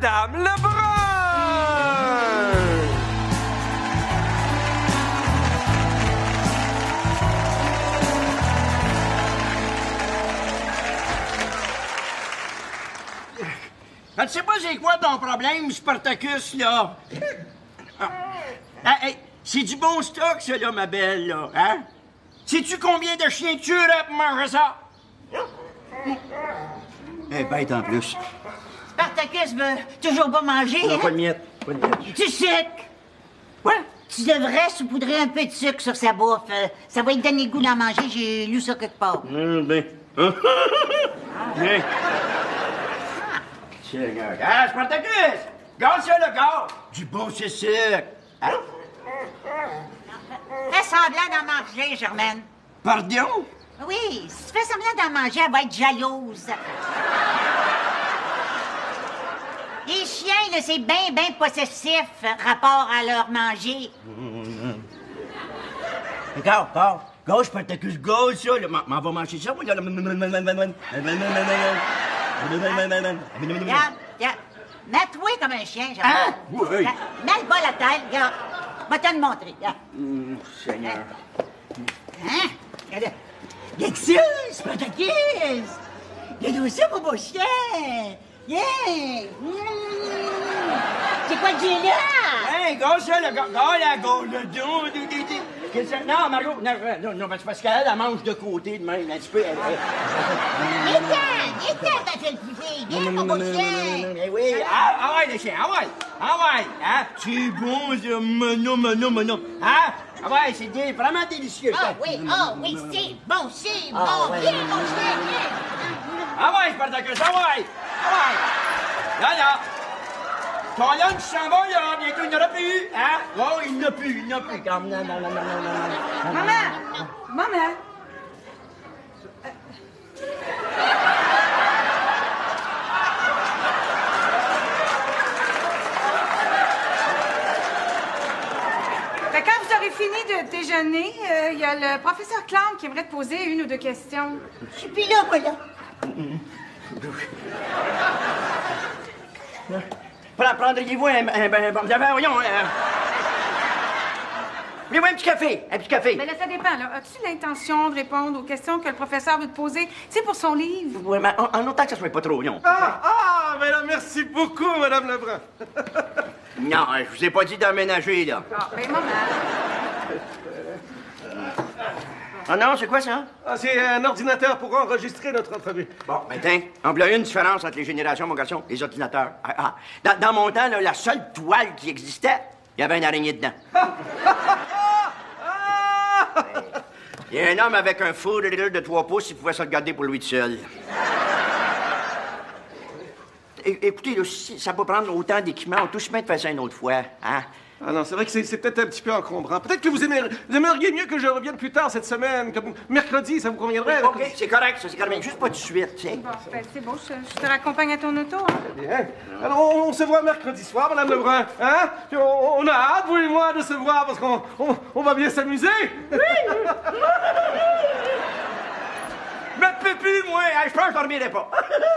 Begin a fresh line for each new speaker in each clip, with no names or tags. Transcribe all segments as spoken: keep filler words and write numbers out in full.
Madame Lebrun!
Je ne sais pas c'est quoi ton problème, Spartacus, là. Ah. Ah, hey, c'est du bon stock, ça, là, ma belle, là, hein? Sais-tu combien de chiens tu aurais pour manger ça? Eh, hey, bête en plus.
Spartacus veut toujours pas manger,
Non,
hein?
pas de miettes, pas de miettes.
Du sucre!
Quoi?
Tu devrais saupoudrer un peu de sucre sur sa bouffe. Euh, ça va lui donner le goût d'en manger, j'ai lu ça quelque part.
Hum, ben. Bien. Seigneur. Ah, Spartacus! Garde ça, le gars! Du bon sucre! Hein?
Fais semblant d'en manger, Germaine.
Pardon?
Oui, si tu fais semblant d'en manger, elle va être jalouse. Les chiens, là, c'est bien, bien possessif, rapport à leur manger.
Regarde, regarde. Gauche, Spartacus, gauche, ça, là. M'en va manger ça, moi, là.
Regarde, regarde. Mets-toi comme un chien, Germaine.
Hein? Oui.
Mets le bas la tête, regarde. Va te le montrer, regarde.
Mmh, Seigneur.
Hein? Regarde. Regarde ça, Spartacus! Regarde ça, mon beau chien! Yeah! Mmh. C'est quoi que j'ai là?
Hey, gars, ça, le gars, gars, la gauche, le dos, des, des, des. Qu'est-ce que non, Margot, non, non, non, c'est parce qu'elle, elle mange de côté de même, un petit peu. Elle, elle...
Viens-t'en, viens-t'en, ma belle fille! Viens, mon beau chien!
Eh oui, ah, ah ouais, le chien, ah ouais, ah ouais, hein? C'est bon, ça, mono, mono, mono. Hein? Ah ouais, c'est dé- vraiment délicieux.
Ah oui, ah oui, c'est bon, c'est bon!
Ah, ouais.
Viens, mon chien, viens!
Ah ouais, Spartacus, ah ouais, ah ouais. Là, là. Ton lunch s'en va, là, bientôt, il n'y en aura plus, hein? Oh, il n'y en a plus, il n'y en a plus. Comme, non, non, non, non, non, non, non.
Maman! Maman! Fait que quand vous aurez fini de déjeuner, il euh, y a le professeur Clown qui aimerait te poser une ou deux questions.
Je suis plus là, moi, là.
Pre- Prendriez-vous un... un, un, un, un voyons, un... Voulez-vous un petit café? Un petit café?
Mais là, ça dépend. Là. As-tu l'intention de répondre aux questions que le professeur veut te poser? C'est pour son livre.
Oui, mais en, en autant que ça soit pas trop long.
Ah, ah, mais là, merci beaucoup, Madame Lebrun.
Non, je vous ai pas dit d'emménager, là.
Ah, ben, maman.
Ah non, c'est quoi ça?
Ah, c'est un ordinateur pour enregistrer notre entrevue.
Bon, ben tiens, on voit une différence entre les générations, mon garçon, les ordinateurs. Ah, ah. Dans, dans mon temps, là, la seule toile qui existait, il y avait une araignée dedans. Il y a un homme avec un four de trois pouces, il pouvait se regarder pour lui tout seul. É- écoutez, là, si ça peut prendre autant d'équipements, on touche bien de faire ça une autre fois, hein?
Ah non, c'est vrai que c'est, c'est peut-être un petit peu encombrant. Peut-être que vous, aimeriez, vous aimeriez mieux que je revienne plus tard cette semaine, comme mercredi, ça vous conviendrait?
OK, c'est correct, ça, c'est correct. Juste pas tout de suite, tu sais.
Bon, ben, c'est bon, je, je te raccompagne à ton auto, hein?
Bien. Alors, on, on se voit mercredi soir, Madame Lebrun, hein? Puis on, on a hâte, vous et moi, de se voir, parce qu'on on, on va bien s'amuser.
Oui! Me peux plus, moi! Hey, je pense que je dormirai pas.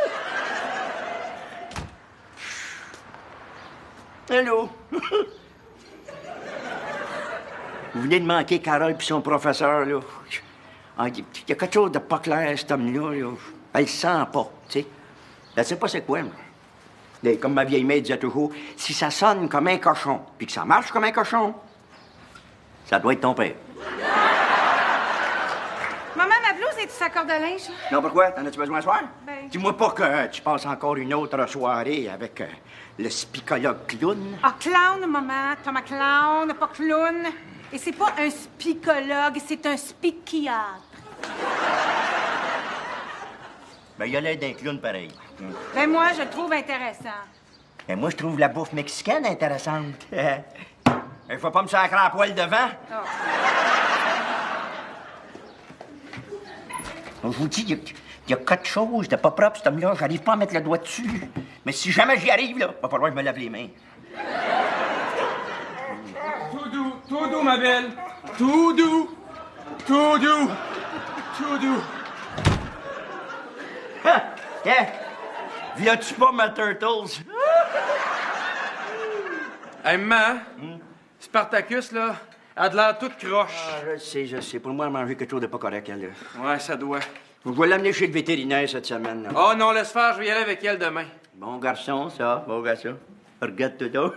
Allô? Vous venez de manquer Carole puis son professeur, là. Ah, il y a quelque chose de pas clair, cet homme-là, là. Elle le sent pas, tu sais. Elle sait pas c'est quoi, moi. Et comme ma vieille mère disait toujours, si ça sonne comme un cochon, puis que ça marche comme un cochon, ça doit être ton père.
Maman, ma blouse est-tu sa corde à linge?
Non, pourquoi? T'en as-tu besoin ce soir?
Ben-
Dis-moi pas que tu passes encore une autre soirée avec euh, le spicologue clown.
Ah, clown, maman. Thomas Clown, pas clown. Et c'est pas un spicologue, c'est un spikiatre.
Ben, il a l'air d'un clown pareil.
Ben, moi, je le trouve intéressant.
Et moi, je trouve la bouffe mexicaine intéressante. Il faut pas me sacrer à poil devant.
Oh.
Je vous dis, il y, a- il y a quelque chose de pas propre, cet homme-là. J'arrive pas à mettre le doigt dessus. Mais si jamais j'y arrive, là, va falloir que je me lave les mains.
Tout doux, tout doux, ma belle. Tout doux, tout doux, tout doux.
Ah, tiens, viens-tu pas ma Turtles?
Hey, maman, Spartacus, là, a de l'air toute croche.
Ah, je sais, je sais. Pour moi, manger quelque chose de pas correct, elle.
Ouais, ça doit.
Je vais l'amener chez le vétérinaire cette semaine. Là.
Oh non, laisse faire, je vais y aller avec elle demain.
Bon garçon, ça. Bon garçon. Regarde-toi donc.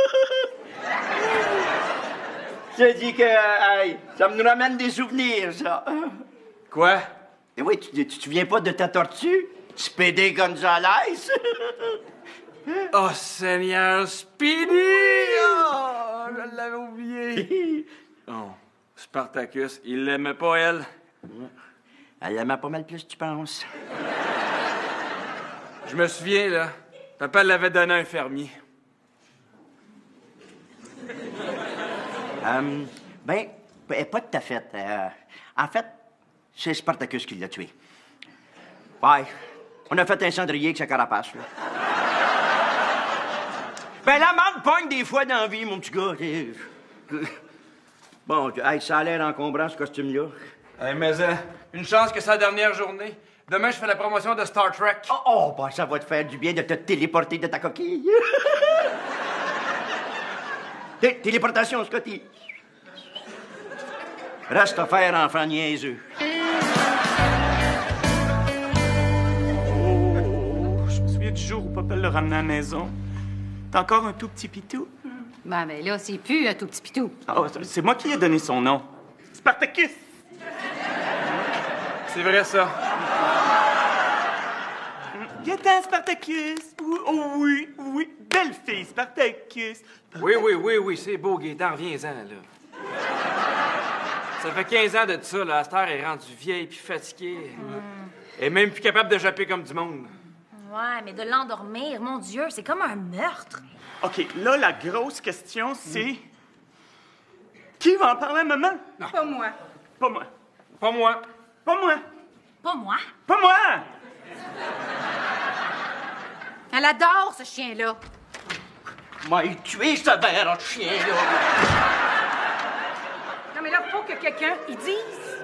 Je te dis que, hey, ça me nous ramène des souvenirs, ça.
Quoi?
Et oui, tu, tu te souviens pas de ta tortue? Speedy Gonzalez?
Oh, Seigneur, Speedy! Oh, je l'avais oublié. Oh, Spartacus, il l'aimait pas, elle.
Elle l'aimait pas mal plus, tu penses?
Je me souviens, là. Papa l'avait donné à un fermier.
Euh, ben, pas tout à fait. Euh, en fait, c'est Spartacus qui l'a tué. Ouais. On a fait un cendrier avec sa carapace, là. Ben, la marde pogne des fois dans la vie, mon petit gars. Bon, hey, ça a l'air encombrant, ce costume-là.
Hey, mais euh, une chance que c'est la dernière journée. Demain, je fais la promotion de Star Trek.
Oh, oh ben, ça va te faire du bien de te téléporter de ta coquille. Té téléportation, Scotty. Reste à faire, enfant niaiseux.
Oh, je me souviens du jour où papa l'a ramené à la maison. T'as encore un tout petit pitou?
Ben, ben là, c'est plus un tout petit pitou.
Oh, c'est moi qui ai donné son nom. Spartacus!
C'est vrai, ça.
Viens-t'en, Spartacus! Oh, oh oui, oui, belle fille, Spartacus!
Oui, oui, oui, oui, c'est beau, Gaétan, reviens-en, là. Ça fait quinze ans de ça, là. Astor est rendue vieille puis fatiguée. Mm. Elle est même plus capable de japper comme du monde.
Ouais, mais de l'endormir, mon Dieu, c'est comme un meurtre.
OK, là, la grosse question, c'est... Mm. Qui va en parler à maman?
Non. Pas moi.
Pas moi.
Pas moi.
Pas moi.
Pas moi.
Pas moi!
Elle adore ce chien-là.
M'a tué, ce verre de chien-là.
Non, mais là, faut que quelqu'un y dise.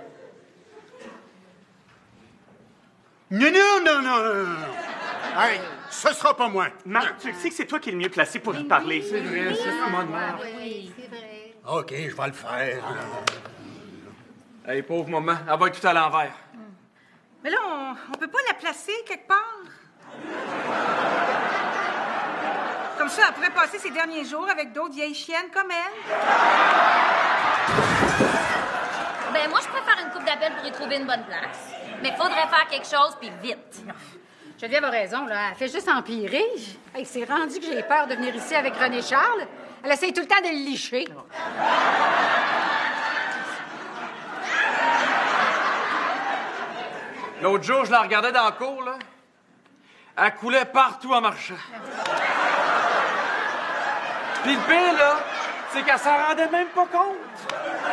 Non, non, non, non, non, non. Hey, ce sera pas moi.
Marc, tu sais que c'est toi qui es le mieux placé pour y parler.
C'est vrai, c'est tout le monde meurt.
Oui, c'est vrai.
OK, je vais le faire.
Hey, pauvre maman, elle va être tout à l'envers.
Mais là, on, on peut pas la placer quelque part? Comme ça, elle pourrait passer ses derniers jours avec d'autres vieilles chiennes comme elle.
Ben, moi, je préfère une coupe d'appel pour y trouver une bonne place. Mais faudrait faire quelque chose, puis vite.
Geneviève a raison, là. Elle fait juste empirer. Hey, c'est rendu que j'ai peur de venir ici avec René Charles. Elle essaie tout le temps de le licher.
L'autre jour, je la regardais dans la cour, là. Elle coulait partout en marchant. Puis le pire, là, c'est qu'elle s'en rendait même pas compte.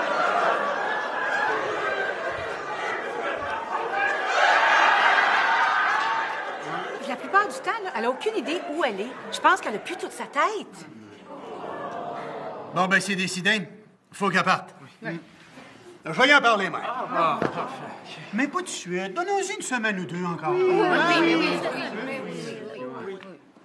La plupart du temps, là, elle a aucune idée où elle est. Je pense qu'elle a plus toute sa tête.
Bon, ben, c'est décidé. Faut qu'elle parte. Oui. Je vais y en parler, mère.
Ah, parfait.
Mais pas tout de suite. Donnons-y une semaine ou deux encore.
Oui, oui, oui, oui, oui, oui, oui.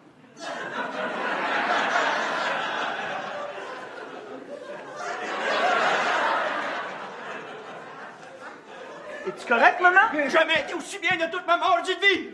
Es-tu correct, maman?
J'ai jamais été aussi bien de toute ma maudite vie!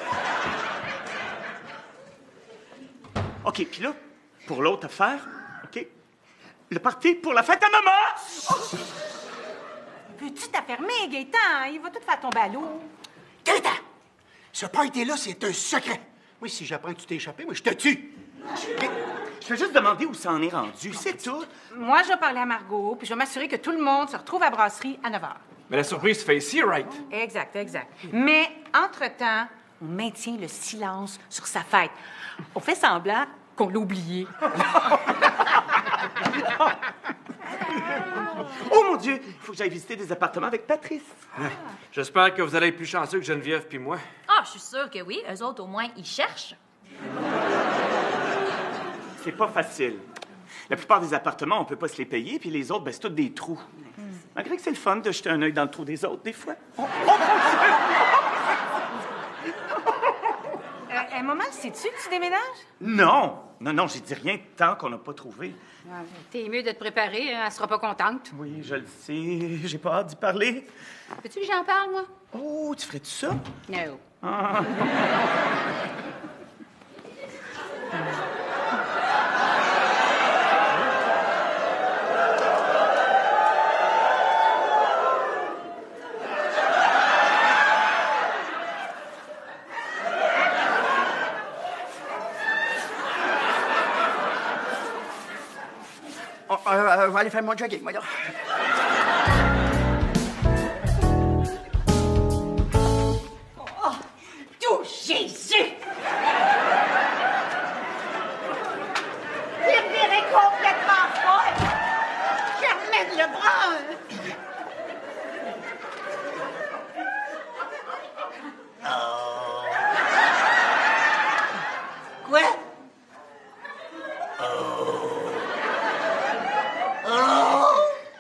OK, puis là, pour l'autre affaire, OK, le party pour la fête à maman! Oh!
Peux-tu t'affermer, Gaétan? Il va tout faire tomber à l'eau.
Gaétan! Ce party-là, c'est un secret. Oui, si j'apprends que tu t'es échappé, moi, je te tue.
Je vais juste demander où ça en est rendu, c'est tout.
Moi, je vais parler à Margot, puis je vais m'assurer que tout le monde se retrouve à la brasserie à neuf heures.
Mais la surprise se fait ici, right?
Exact, exact. Mais, entre-temps, on maintient le silence sur sa fête. On fait semblant qu'on l'a oublié.
Oh mon Dieu, il faut que j'aille visiter des appartements avec Patrice.
Ah. J'espère que vous allez être plus chanceux que Geneviève puis moi.
Ah, je suis sûre que oui. Eux autres, au moins, ils cherchent.
C'est pas facile. La plupart des appartements, on peut pas se les payer, puis les autres, ben, c'est tous des trous. Mm. Malgré que c'est le fun de jeter un œil dans le trou des autres, des fois. Oh, oh,
euh, un moment, sais-tu que tu déménages?
Non! Non, non, j'ai dit rien tant qu'on n'a pas trouvé.
Ouais, t'es mieux de te préparer, hein, elle sera pas contente.
Oui, je le sais. J'ai pas hâte d'y parler.
Veux-tu que j'en parle, moi?
Oh, tu ferais-tu ça?
Non.
Ah.
Oh, euh, je vais aller faire mon jogging, moi, là.
Oh, tout Jésus! Il virait complètement folle! Germaine Lebrun! Oh. Quoi? Oh. Oh!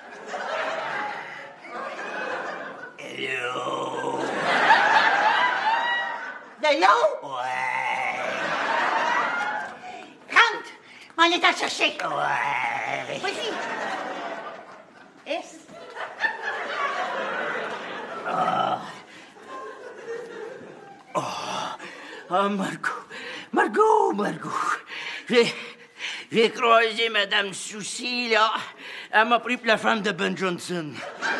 Hello! De l'eau? Ouais. Rentre! On est à chercher. Ouais. Vas-y. Est.
Oh. Oh. Oh, Margot. Margot, Margot. J'ai... J'ai croisé Madame Soucy, là. Elle m'a pris pour la femme de Ben Johnson.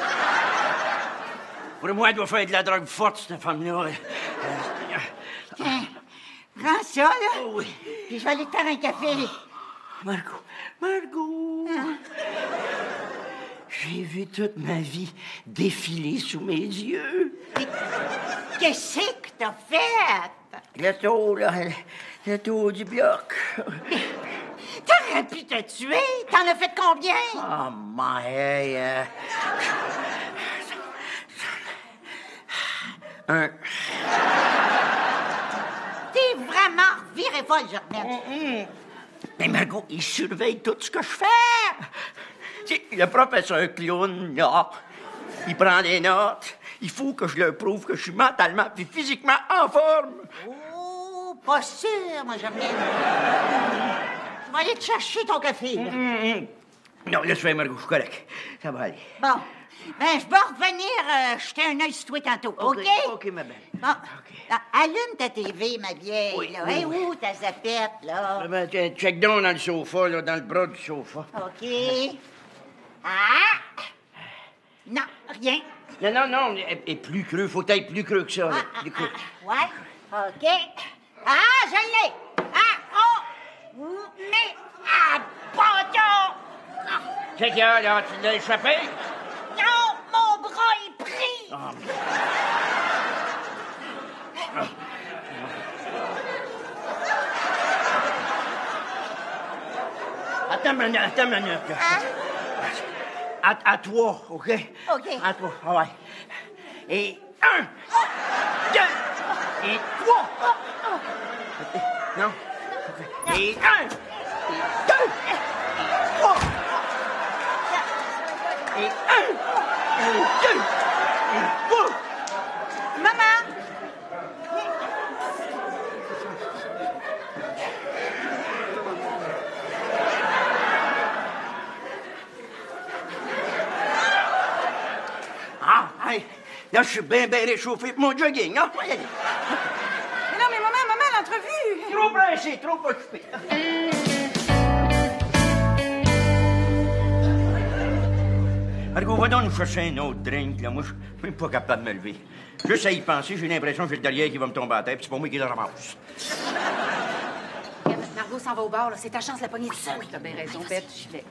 Pour moi, elle doit faire de la drogue forte, cette femme-là.
Tiens, prends ça, là.
Oh, oui.
Puis je vais aller te faire un café.
Margot, Margot.
Hein?
J'ai vu toute ma vie défiler sous mes yeux.
Qu'est-ce que t'as fait?
Le tour, là, le tour du bloc.
T'aurais pu te tuer. T'en as fait combien?
Oh, my... Euh... Un...
T'es vraiment viré folle, Germaine.
Mm-hmm. Mais Margot, il surveille tout ce que je fais. T'sais, le professeur clown, là, il prend des notes. Il faut que je leur prouve que je suis mentalement et physiquement en forme.
Oh, pas sûr, moi, Germaine. Je vais aller te chercher ton café. Là.
Mm-hmm. Non, laisse faire, Margot, je suis correct. Ça va aller.
Bon. Ben, je vais revenir euh, jeter un œil sur toi tantôt, OK?
OK, OK, ma belle.
Bon.
OK.
Ah, allume ta T V, ma vieille.
Oui,
là.
oui,
Hey,
oui.
où ta zapette, là?
Ah, ben, tiens, check down dans le sofa, là, dans le bras du sofa.
OK. Ah! Non, rien.
Non, non, non, et, et plus creux, faut être plus creux que ça, là.
Ah,
Plus
ah,
creux.
ah, ouais, OK. Ah, je l'ai! Ah, oh! Mais, ah, pardon! Ah,
Check là, là, tu l'as échappé?
non, mon bras est pris!
Ah. Attends une minute, attends une minute. là.
Hein?
À, à toi, OK?
OK.
À toi, ah ouais. Et un, deux, et trois. Non? OK. Et un, et deux, et trois. Et un, et deux, et trois.
Maman!
Ah, hey, là, je suis bien, bien réchauffé pour mon jogging, hein? Ouais, allez.
Mais non, mais maman, maman, l'entrevue!
Trop pressé, trop occupé. Margot, va donc nous chercher un autre drink, là. Moi, je suis même pas capable de me lever. Juste à y penser, j'ai l'impression que j'ai le derrière qui va me tomber à la tête, puis c'est pas moi qui le ramasse.
Regarde, Margot s'en va au bar, là. C'est ta chance de la pogner toute seule. T'as bien raison, bête, j'y vais.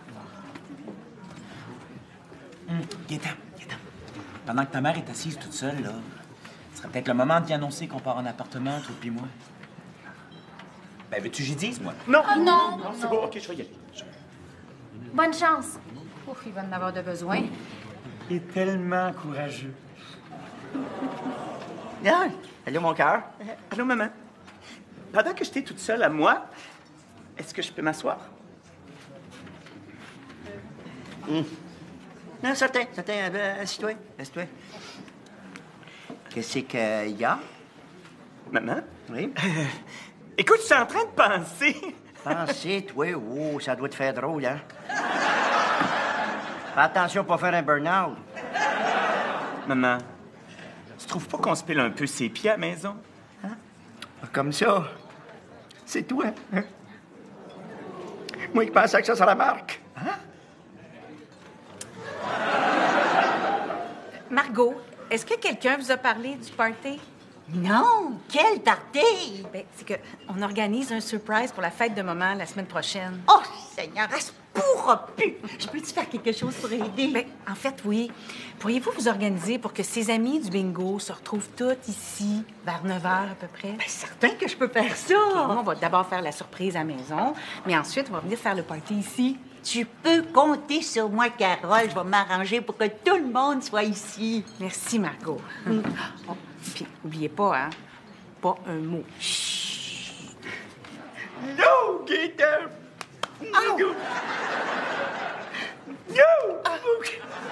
Hum, Gaétan, Gaétan. Pendant que ta mère est assise toute seule, là, ce serait peut-être le moment d'y annoncer qu'on part en appartement, toi puis moi. Ben, veux-tu que j'y dise, moi?
Non.
Oh non.
Non, c'est bon. OK, je vais y aller.
Bonne chance.
Ouf, il va en avoir de besoin.
Il est tellement courageux.
Ah, allô, mon cœur?
Allô, maman. Pendant que j'étais toute seule à moi, est-ce que je peux m'asseoir?
Hum. Non, certain, certain. Euh, Assis-toi, assis-toi. Qu'est-ce qu'il y a?
Maman?
Oui?
Écoute, je suis en train de penser.
Pensez, toi, oh, ça doit te faire drôle, hein? Fais attention à pas faire un burn-out.
Maman, tu trouves pas qu'on se pile un peu ses pieds à la maison?
Hein? Comme ça, c'est toi, hein? Moi, je pensais que ça, ça la marque. Hein?
Margot, est-ce que quelqu'un vous a parlé du party?
Non, quel party!
Ben, c'est que on organise un surprise pour la fête de maman la semaine prochaine.
Oh, Seigneur, elle se pourra plus! Je peux-tu faire quelque chose pour aider?
Ben, en fait, oui. Pourriez-vous vous organiser pour que ses amis du bingo se retrouvent toutes ici vers neuf heures à peu près?
Ben, certain que je peux faire ça!
Okay, on va d'abord faire la surprise à la maison, mais ensuite, on va venir faire le party ici.
Tu peux compter sur moi, Carole. Je vais m'arranger pour que tout le monde soit ici.
Merci, Margot. Mm. Oh, puis, oubliez pas, hein? Pas un mot.
Chut! No, Gaëtan! No! Oh. No! Oh.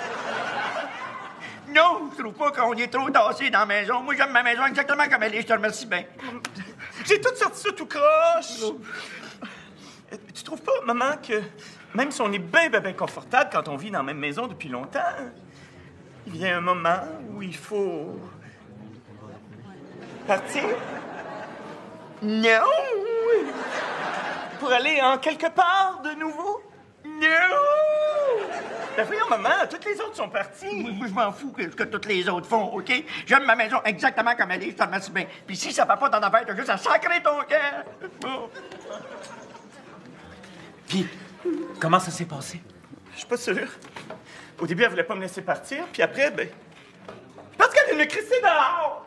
Non, je trouve pas qu'on y est trop tassé dans la maison. Moi, j'aime ma maison exactement comme elle est. Je te remercie bien.
J'ai tout sorti ça tout croche. No. Tu trouves pas, maman, que même si on est bien, bien, bien confortable quand on vit dans la même maison depuis longtemps, il y a un moment où il faut partir?
Non!
Pour aller en quelque part de nouveau?
Non!
Ben voyons, maman, toutes les autres sont parties.
Moi, je m'en fous que ce que toutes les autres font, OK? J'aime ma maison exactement comme elle est, je te remercie bien. Puis si ça va pas dans affaire, t'as juste à sacrer ton cœur. Oh.
Puis, comment ça s'est passé?
Je suis pas sûr. Au début, elle voulait pas me laisser partir, puis après, ben... parce qu'elle allait me crisser dehors!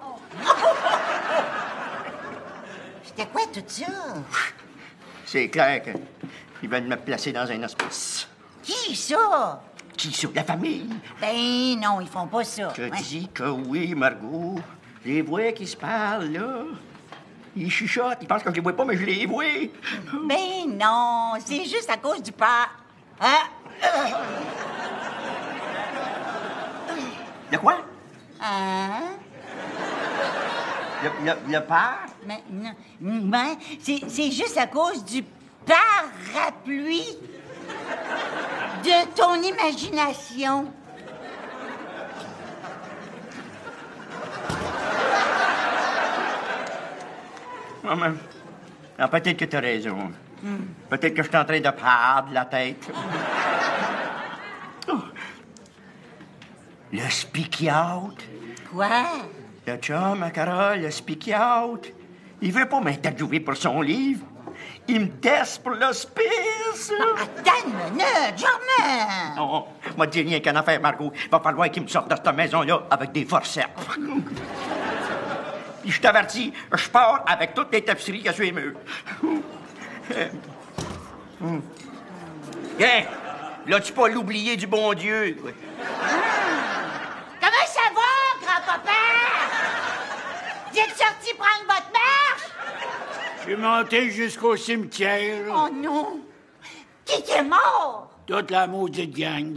C'était quoi tout ça?
C'est clair qu'ils veulent me placer dans un hospice.
Qui ça?
Qui ça? La famille?
Ben non, ils font pas ça.
Je
hein?
dis que oui, Margot. Je les vois qui se parlent, là. Ils chuchotent, ils pensent que je les vois pas, mais je les vois.
Ben non, c'est juste à cause du père. Hein?
De quoi?
Hein?
Le, le, le père?
Mais non, ben, c'est, c'est juste à cause du parapluie de ton imagination.
Non, mais... Ah, peut-être que tu as raison. Mm. Peut-être que je suis en train de perdre la tête. Oh. Le speak-out.
Quoi?
Le chum à Carole, le speak-out. Il veut pas m'interviewer pour son livre. Il me teste pour l'hospice.
Attends une minute, jamais.
Non, moi, dis rien qu'en affaire, Margot. Il va falloir qu'il me sorte de cette maison-là avec des forceps. Puis je t'avertis, je pars avec toutes les tapisseries qu'il y a sur les murs. Hein? Là-tu pas l'oublié du bon Dieu?
Comment ça va, grand-papa? Vous êtes sorti prendre votre marche?
Je suis monté jusqu'au cimetière.
Oh non! Qui est mort?
Toute la maudite gang.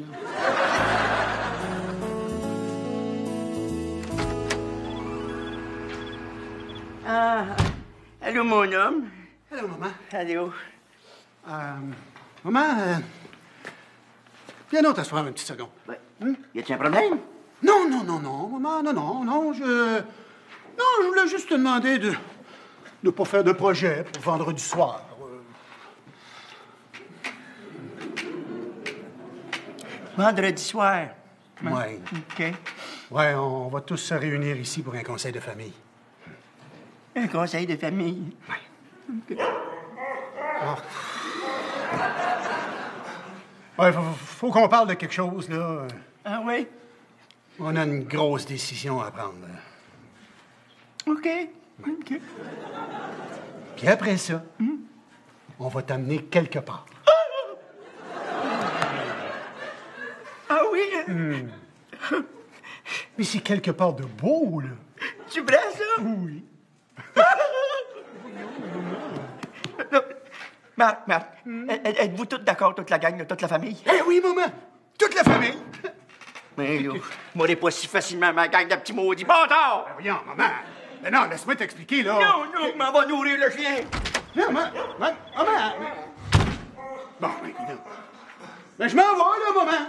Ah, allô, mon homme.
Allô, maman.
Allô.
Euh, maman, euh, viens donc t'asseoir une petite seconde.
Ben, hum, y a-t-il un problème?
Non, non, non, non, maman, non, non, non, je... Non, je voulais juste te demander de ne pas faire de projet pour vendredi soir.
Vendredi soir.
Oui.
OK.
Oui, on va tous se réunir ici pour un conseil de famille.
Un conseil de famille?
Oui. OK. Ah. Ouais, faut, faut qu'on parle de quelque chose, là.
Ah oui?
On a une grosse décision à prendre.
OK. OK.
Puis après ça, hmm? on va t'amener quelque part.
Ah oui?
Hmm. Mais c'est quelque part de beau, là.
Tu prends ça?
Oui.
Marc, Marc, hmm? êtes-vous tous d'accord, toute la gang, toute la famille?
Eh oui, maman! Toute la famille!
Mais là, je m'aurais pas si facilement ma gang de petits maudits bâtards!
Ben voyons, maman! Mais non, laisse-moi t'expliquer, là.
Non, non, m'en va nourrir le chien!
Non, maman, maman, maman. Bon, ben, écoute. Ben, je m'en vais, là, maman.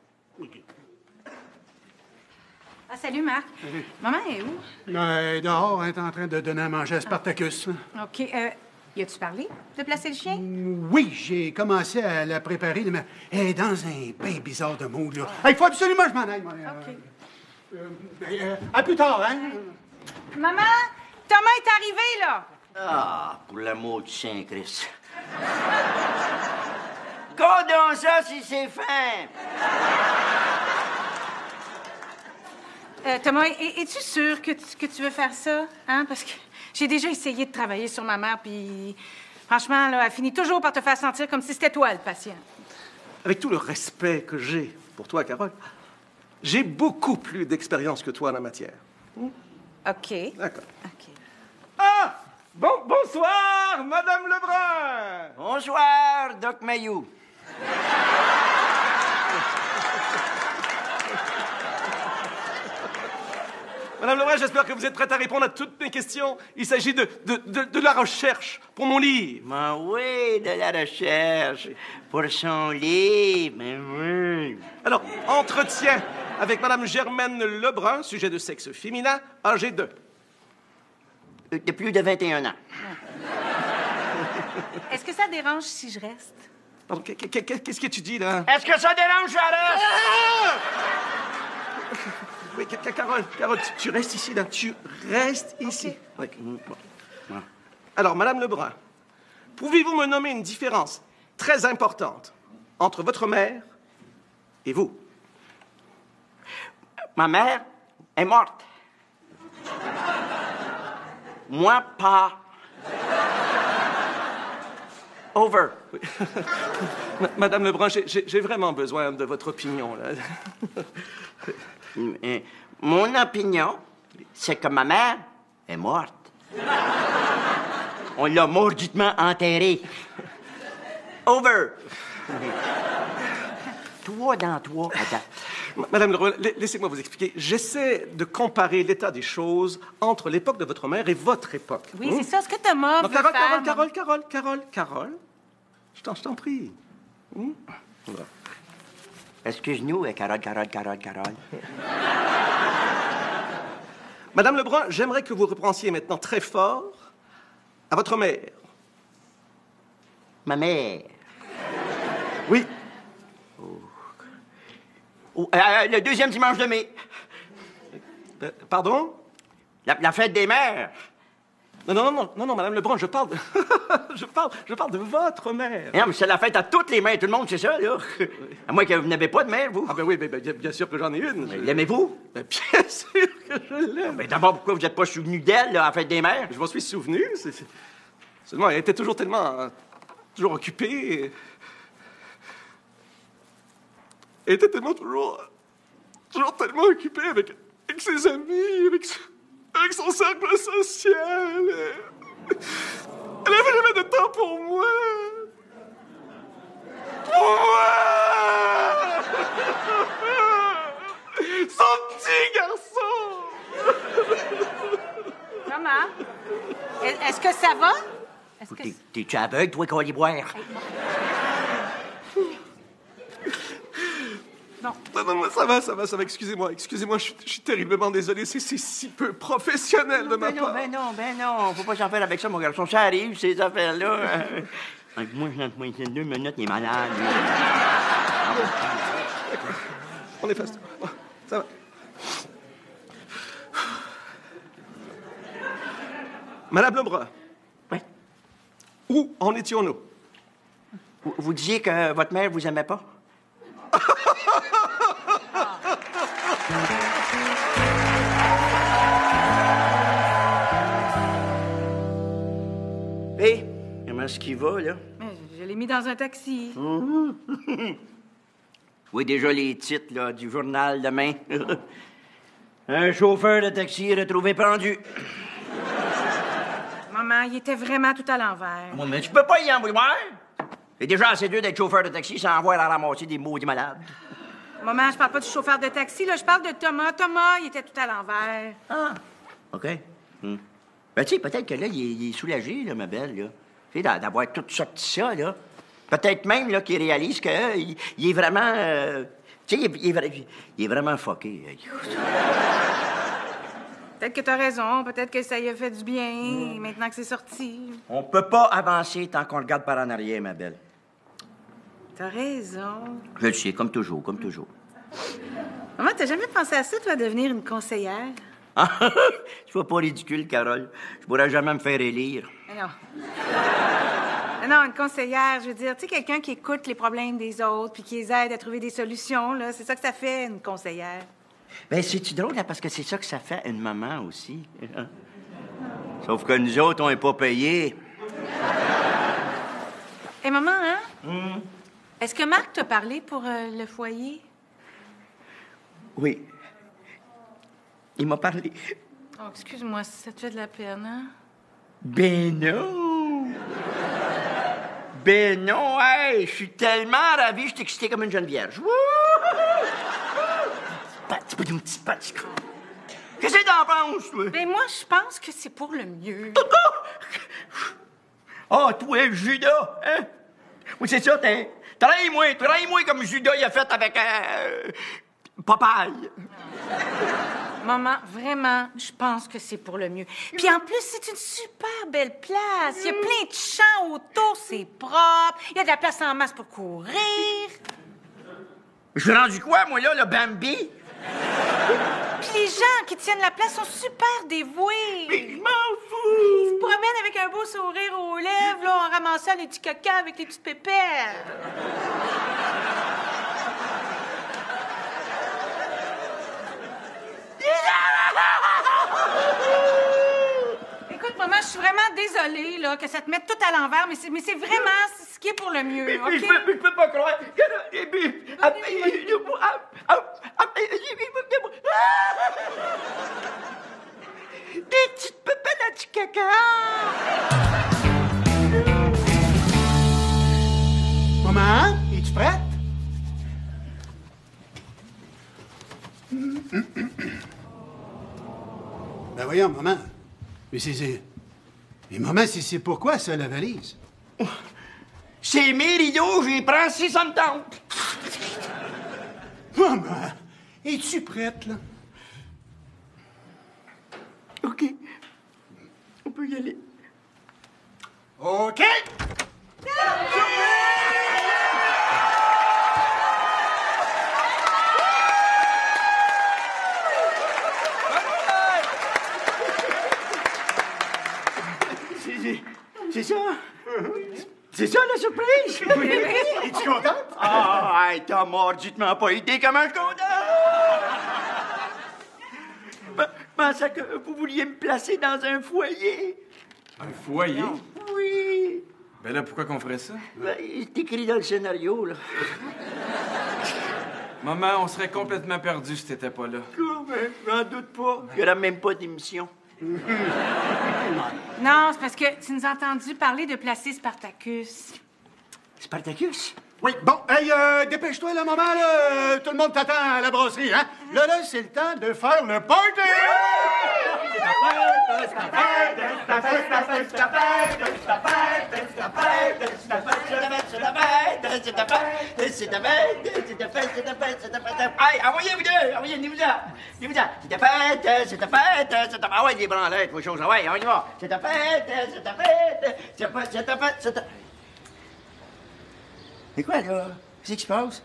Ah, salut, Marc.
Salut.
Maman est où?
Ben, dehors, elle est en train de donner à manger à Spartacus. là.
OK. Euh, y a-tu parlé de placer le chien?
Oui, j'ai commencé à la préparer, mais elle est dans un bien bizarre de mood, là. Il faut absolument que je m'en aille, moi.
OK.
Euh, ben, euh, à plus tard, hein?
Maman, Thomas est arrivé, là.
Ah, pour l'amour du Saint-Christ. Condons ça si c'est fin.
Euh, Thomas, es- es-tu sûr que tu, que tu veux faire ça? Hein? Parce que j'ai déjà essayé de travailler sur ma mère, puis franchement, là, elle finit toujours par te faire sentir comme si c'était toi le patient.
Avec tout le respect que j'ai pour toi, Carole, j'ai beaucoup plus d'expérience que toi en la matière.
OK.
D'accord.
OK.
Ah! Bon, bonsoir, Madame Lebrun!
Bonsoir, Doc Mayou.
Madame Lebrun, j'espère que vous êtes prête à répondre à toutes mes questions. Il s'agit de, de, de, de la recherche pour mon livre.
Ben oui, de la recherche. Pour son livre, ben oui.
Alors, entretien avec Madame Germaine Lebrun, sujet de sexe féminin, âgé de...
De plus de vingt et un ans.
Est-ce que ça dérange si je reste?
Pardon, qu'est- qu'est- qu'est-ce que tu dis, là?
Est-ce que ça dérange, Charles?
Oui, Ca- Ca- Carole, Carole, tu, tu restes ici, là. Tu restes ici. Oui.
Bon.
Alors, Madame Lebrun, pouvez-vous me nommer une différence très importante entre votre mère et vous?
Ma mère est morte. Moi, pas. Over.
Oui. Ma- Madame Lebrun, j'ai- j'ai j'ai vraiment besoin de votre opinion, là.
Euh, Mon opinion, c'est que ma mère est morte. On l'a mordutement enterrée. Over. Trois dans trois à date.
Ma- Madame Lebrun, la- laissez-moi vous expliquer. J'essaie de comparer l'état des choses entre l'époque de votre mère et votre époque.
Oui,
Hein?
c'est ça. Ce que Thomas
Non,
veut
Carole,
faire...
Carole, Carole, Carole, Carole, Carole. Je t'en, je t'en prie. Hum? Voilà.
Excuse-nous, euh, Carole, Carole, Carole, Carole.
Madame Lebrun, j'aimerais que vous repensiez maintenant très fort à votre mère.
Ma mère.
Oui.
Oh, euh, le deuxième dimanche de mai.
Euh, pardon?
La, la fête des mères.
Non, non, non, non, non, Madame Lebrun, je parle de... je parle, je parle de votre mère.
Non, mais c'est la fête à toutes les mères, tout le monde, c'est ça, là. À moins que vous n'avez pas de mère, vous.
Ah ben oui, ben, ben, bien, bien sûr que j'en ai une.
Mais l'aimez-vous?
Ben, bien sûr que je l'aime.
Ben, d'abord, pourquoi vous n'êtes pas souvenu d'elle, là, à la fête des mères?
Je m'en suis souvenu. c'est- c'est- Seulement, elle était toujours tellement... euh, toujours occupée. Elle était tellement toujours... toujours tellement occupée avec, avec ses amis, avec, son- avec son cercle social. Elle n'avait jamais de temps pour moi. Pour moi! Son petit garçon!
Maman, est- est-ce que ça va? Est-ce que...
T'es- T'es-tu aveugle, toi, coliboire?
Non.
Non, non, non, ça va, ça va, ça va. Excusez-moi, excusez-moi, je, suis- je suis terriblement désolé. C'est c'est si peu professionnel de ma
Ben non,
part.
ben non, ben non. Faut pas s'en faire avec ça, mon garçon. Ça arrive, ces affaires-là. Euh, Moi, je n'entends moins deux minutes, il est malade. lui.
On est face. Ça va. Madame Lebrun.
Oui.
Où en étions-nous?
Vous, vous disiez que votre mère vous aimait pas? Hé, comment est-ce qu'il va, là?
Mais je l'ai mis dans un taxi.
Oui, déjà les titres, là, du journal demain. Un chauffeur de taxi retrouvé pendu.
Maman, il était vraiment tout à l'envers.
Bon, mais tu peux pas y en vouloir. C'est déjà assez dur d'être chauffeur de taxi sans avoir à ramasser des maudits malades.
Maman, je parle pas du chauffeur de taxi, là. Je parle de Thomas. Thomas, il était tout à l'envers.
Ah, OK. Hmm. Ben, tu sais, peut-être que là, il est, il est soulagé, là, ma belle, là. Tu sais, d'avoir tout sorti ça, là. Peut-être même, là, qu'il réalise qu'il euh, il est vraiment... Euh, tu sais, il, il, il, il est vraiment fucké.
Peut-être que t'as raison, peut-être que ça y a fait du bien, mmh. maintenant que c'est sorti.
On peut pas avancer tant qu'on regarde par en arrière, ma belle.
T'as raison.
Je le sais, comme toujours, comme toujours.
Maman, t'as jamais pensé à ça, toi, devenir une conseillère?
Sois pas ridicule, Carole. Je pourrais jamais me faire élire.
Mais non. Mais non, une conseillère, je veux dire, tu sais, quelqu'un qui écoute les problèmes des autres puis qui les aide à trouver des solutions, là. C'est ça que ça fait, une conseillère.
Ben, c'est-tu drôle, là, parce que c'est ça que ça fait une maman aussi. Sauf que nous autres, on n'est pas payés.
Hé, hey, maman, hein?
Mm.
Est-ce que Marc t'a parlé pour euh, le foyer?
Oui. Il m'a parlé.
Oh, excuse-moi, ça te fait de la peine, hein?
Ben non! Ben non, hey! Je suis tellement ravi, je suis excitée comme une jeune vierge. Wouhou! Qu'est-ce que t'en penses, toi?
Ben moi, je pense que c'est pour le mieux.
Ah, oh, toi, Judas, hein? Oui, c'est ça, t'es... Traille-moi, traille-moi comme Judas il a fait avec... Euh, Popeye.
Maman, vraiment, je pense que c'est pour le mieux. Puis en plus, c'est une super belle place. Il y a plein de champs autour, c'est propre. Il y a de la place en masse pour courir.
Je suis rendu quoi, moi, là, le Bambi?
Puis les gens qui tiennent la place sont super dévoués.
Mais je m'en fous!
Ils se promènent avec un beau sourire aux lèvres, là, en ramassant les petits caca avec les petites pépères. Écoute, maman, je suis vraiment désolée là, que ça te mette tout à l'envers, mais c'est, mais c'est vraiment ce qui est pour le mieux,
mais,
OK?
Mais je, peux, je peux pas croire que... Des petites pépettes à petit caca!
Maman, es-tu prête? Ben voyons, maman. Mais c'est... c'est... Mais maman, c'est, c'est pourquoi ça, la valise?
Oh, c'est mes rideaux, j'y prends si ça me tente.
Maman, es-tu prête, là?
OK. On peut y aller.
OK!
C'est ça? C'est ça, la surprise?
Oui. Es-tu contente?
Ah, hey, t'as mordu, tu m'as pas idée comment je suis content! Je pensais que vous vouliez me placer dans un foyer.
Un foyer?
Oui.
Ben là, pourquoi qu'on ferait ça?
Ben, c'est écrit dans le scénario, là.
Maman, on serait complètement perdus si t'étais pas là.
Comment? J'en doute pas. Il y aura même pas d'émission.
Non, c'est parce que tu nous as entendu parler de placer Spartacus.
Spartacus?
Oui, bon, hey, euh, dépêche-toi, là, maman, là. Euh, tout le monde t'attend à la brasserie, hein? Là, là, c'est le temps de faire le party! C'est ta fête, c'est ta fête, c'est ta fête, c'est ta fête, c'est ta fête, c'est ta fête, c'est ta fête, c'est ta fête, c'est ta fête, c'est ta fête, c'est ta fête, c'est ta fête, c'est ta fête, c'est ta fête, c'est ta fête. Hey, envoyez-vous deux, envoyez, venez-vous-en, venez-vous-en. C'est ta fête, c'est ta fête, c'est ta fête. Ah ouais, des branlettes, vos choses, ouais, on y va. C'est ta fête, c'est ta fête, c'est ta fête, c'est ta fête, c'est ta... C'est quoi, là? Qu'est-ce qui se passe?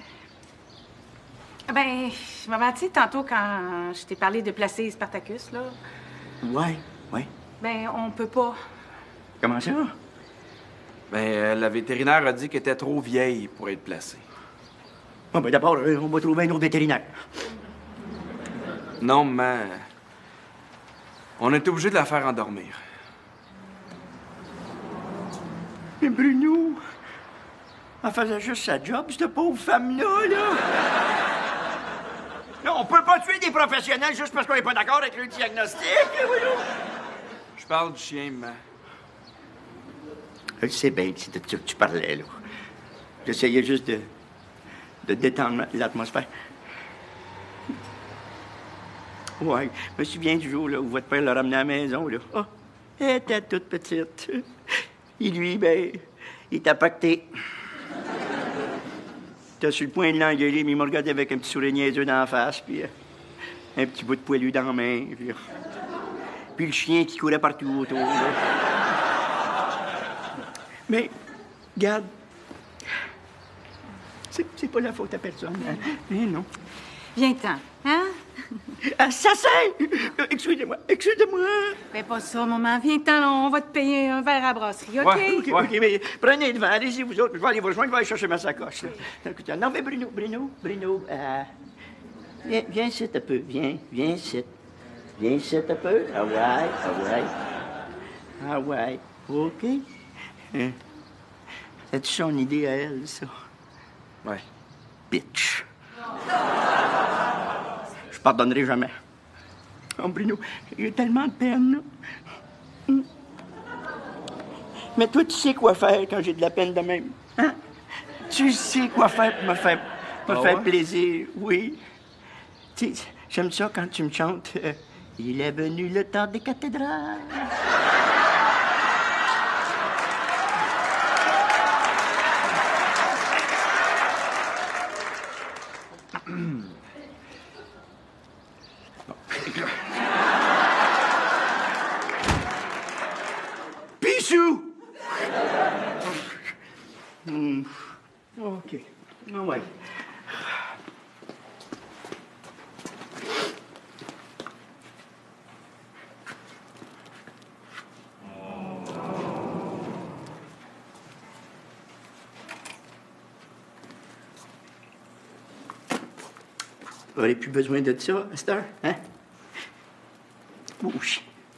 Ben, maman, tu sais, tantôt, quand je t'ai parlé de placer Spartacus, là...
Ouais, ouais.
Ben, on peut pas.
Comment ça?
Ben, euh, la vétérinaire a dit qu'elle était trop vieille pour être placée.
Bon, ben d'abord, euh, on va trouver un autre vétérinaire.
Non, mais... On est obligé de la faire endormir.
Mais Bruno... Elle faisait juste sa job, cette pauvre femme-là, là. Non, on peut pas tuer des professionnels juste parce qu'on n'est pas d'accord avec le diagnostic, voyons.
Je parle du chien, mais...
Je sais bien que c'est de ça que tu parlais, là. J'essayais juste de... de détendre l'atmosphère. Ouais, je me souviens du jour, là, où votre père l'a ramenée à la maison, là. Oh, elle était toute petite. Puis lui, ben, il t'a pacté. T'as sur le point de l'engueuler, mais il m'a regardé avec un petit sourire niaiseux dans la face, puis euh, un petit bout de poilu dans la main, puis, euh, puis le chien qui courait partout autour. Là. Mais, regarde, c'est, c'est pas la faute à personne. Hein? Mais non.
Viens-t'en, hein?
Assassin! Excusez-moi, excusez-moi.
Fais pas ça, maman. Viens-t'en, on va te payer un verre à la brasserie, OK?
Ouais, OK, OK, mais prenez le vent, allez-y, vous autres. Je vais aller vous rejoindre, je vais aller chercher ma sacoche. Là. Écoutez, non, mais Bruno, Bruno, Bruno, euh, viens, viens ici un peu, viens, viens ici. Viens ici un peu. Ah ouais, ah ouais. Ah ouais, OK. Hein? C'est son idée à elle, ça?
Ouais.
Bitch. Je pardonnerai jamais. Oh, Bruno, j'ai tellement de peine, là. Hum. Mais toi, tu sais quoi faire quand j'ai de la peine de même. Hein? Tu sais quoi faire pour me faire, pour me
Ah
faire
ouais?
plaisir, oui. Tu sais, j'aime ça quand tu me chantes euh, Il est venu le temps des cathédrales. Pichou! Hmm. OK. Ah ouais. Vous n'aurez plus besoin de ça, à cette heure, hein? Bouche.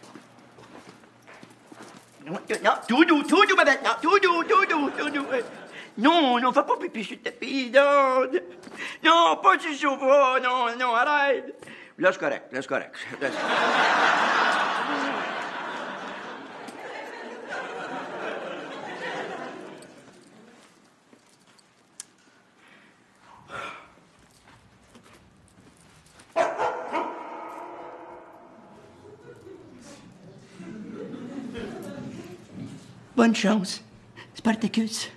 Non, tout doux, tout doux, ma bête, non, tout doux, tout doux, tout doux. Non, non, va pas pipi sur le tapis, non. Non, pas sur le sofa, non, non, arrête. Là, c'est correct, là, c'est correct. Là, c'est... Bonne chance, Spartacus.